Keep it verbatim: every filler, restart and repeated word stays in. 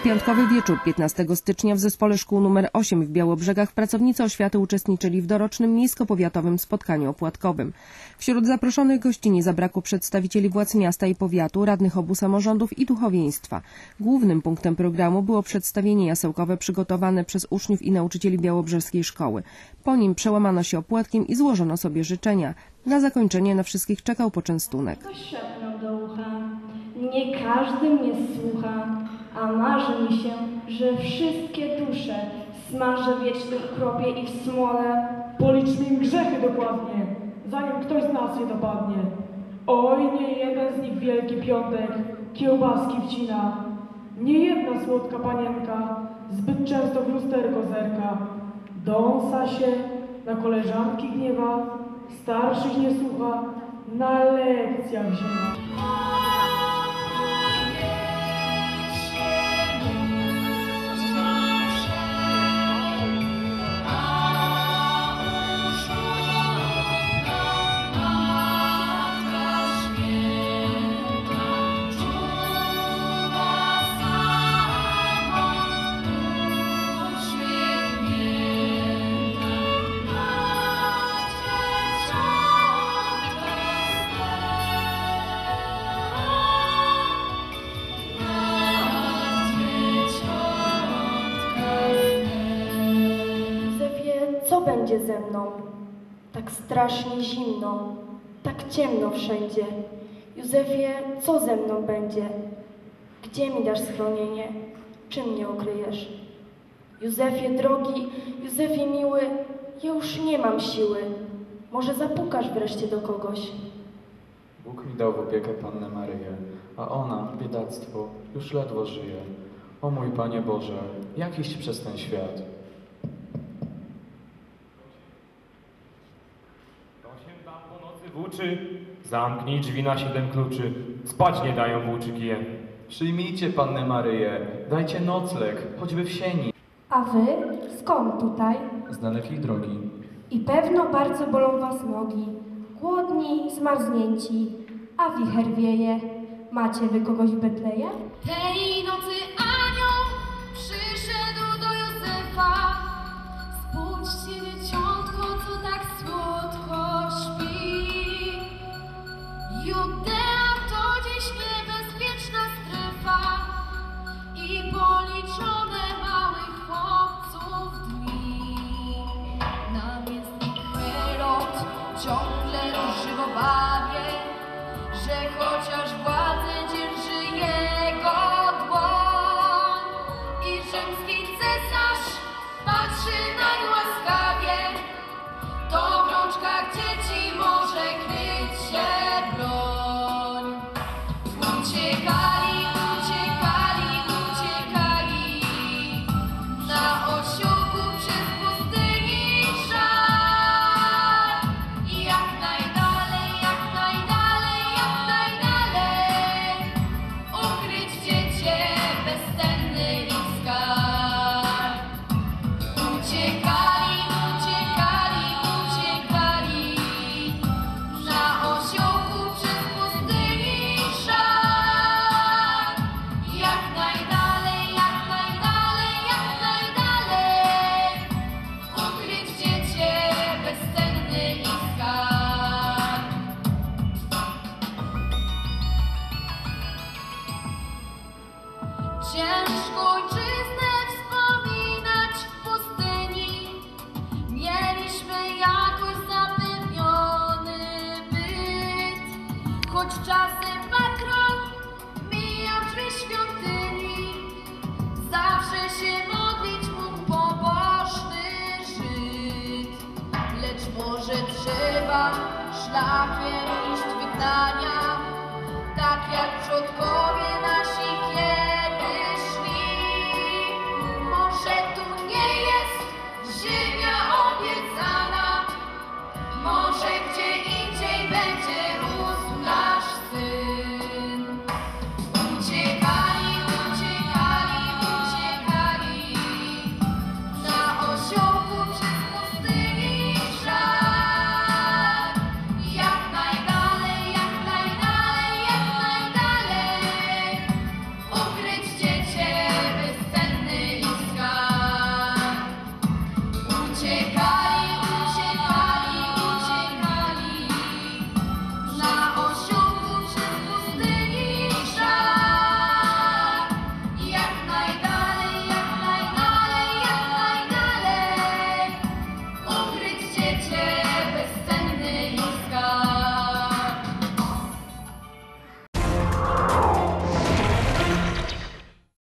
piątkowy wieczór piętnastego stycznia w Zespole Szkół nr osiem w Białobrzegach pracownicy oświaty uczestniczyli w dorocznym miejsko-powiatowym spotkaniu opłatkowym. Wśród zaproszonych gości nie zabrakło przedstawicieli władz miasta i powiatu, radnych obu samorządów i duchowieństwa. Głównym punktem programu było przedstawienie jasełkowe przygotowane przez uczniów i nauczycieli białobrzeskiej szkoły. Po nim przełamano się opłatkiem i złożono sobie życzenia. Na zakończenie na wszystkich czekał poczęstunek. Szepnął do ucha. Nie każdy mnie słucha, a marzy mi się, że wszystkie dusze smażę wiecznym kropie i w smole. Policz mi grzechy dokładnie, zanim ktoś z nas je dopadnie. Oj, nie jeden z nich Wielki Piątek kiełbaski wcina. Nie jedna słodka panienka zbyt często w lusterko zerka. Dąsa się, na koleżanki gniewa, starszych nie słucha, na lekcjach zima. Co będzie ze mną? Tak strasznie zimno, tak ciemno wszędzie. Józefie, co ze mną będzie? Gdzie mi dasz schronienie? Czym mnie ukryjesz? Józefie drogi, Józefie miły, ja już nie mam siły. Może zapukasz wreszcie do kogoś? Bóg mi dał w opiekę Pannę Maryję, a ona, biedactwo, już ledwo żyje. O mój Panie Boże, jak iść przez ten świat? Włóczy, zamknij drzwi na siedem kluczy, spać nie dają włóczy kije. Przyjmijcie Pannę Maryję, dajcie nocleg, choćby w sieni. A wy skąd tutaj? Z dalekiej drogi. I pewno bardzo bolą was nogi. Głodni, zmarznięci, a wicher wieje. Macie wy kogoś w Betleje? Tej nocy anioł przyszedł do Józefa. Spójrzcie, dzieciątko, co tak słodko śpi. Judea to dziś niebezpieczna strefa i policzone małych chłopców dni. Namiestnik Herod ciągle różywo bawie, że chociaż władzę dzierży jego dłoń i rzymski cesarz patrzy nań łaskawie, to w rączkach dzieci może kryć się broń. Uciekali, uciekali, uciekali na osiołku przez pustyni żar. I jak najdalej, jak najdalej, jak najdalej ukryć w dziecię bezcenny ich skarb. Uciekali, uciekali, uciekali na osiołku przez pustyni szar. Jak najdalej, jak najdalej, jak najdalej ukryć w dziecię bezcenny ich skarb. Ciężko